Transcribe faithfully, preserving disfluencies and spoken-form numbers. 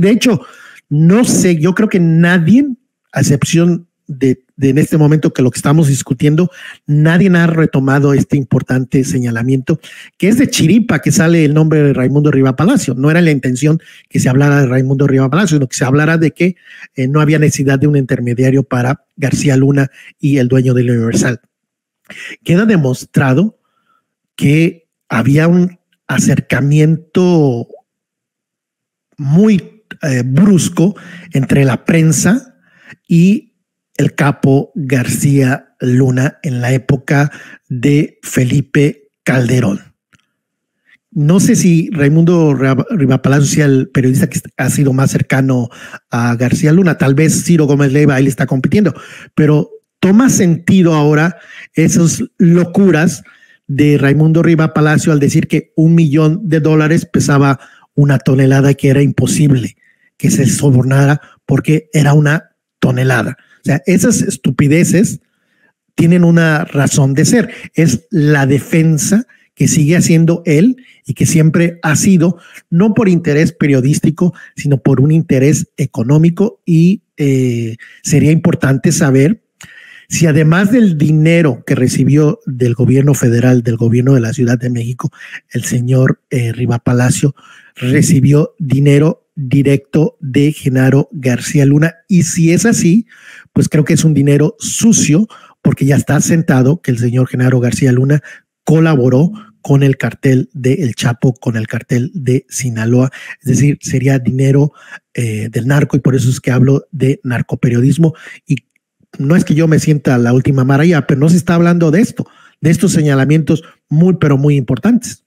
De hecho, no sé, yo creo que nadie, a excepción de, de en este momento que lo que estamos discutiendo, nadie ha retomado este importante señalamiento, que es de chiripa que sale el nombre de Raimundo Riva Palacio. No era la intención que se hablara de Raimundo Riva Palacio, sino que se hablara de que eh, no había necesidad de un intermediario para García Luna y el dueño del Universal. Queda demostrado que había un acercamiento muy eh, brusco entre la prensa y el capo García Luna en la época de Felipe Calderón. No sé si Raimundo Riva Palacio sea el periodista que ha sido más cercano a García Luna, tal vez Ciro Gómez Leiva ahí le está compitiendo, pero toma sentido ahora esas locuras de Raimundo Riva Palacio al decir que un millón de dólares pesaba una tonelada, que era imposible que se sobornara porque era una tonelada. O sea, esas estupideces tienen una razón de ser. Es la defensa que sigue haciendo él y que siempre ha sido, no por interés periodístico, sino por un interés económico. Y eh, sería importante saber si además del dinero que recibió del gobierno federal, del gobierno de la Ciudad de México, el señor eh, Riva Palacio recibió dinero directo de Genaro García Luna. Y si es así, pues creo que es un dinero sucio, porque ya está sentado que el señor Genaro García Luna colaboró con el cartel de El Chapo, con el cartel de Sinaloa. Es decir, sería dinero eh, del narco, y por eso es que hablo de narcoperiodismo. Y no es que yo me sienta la última maravilla, pero no se está hablando de esto, de estos señalamientos muy, pero muy importantes.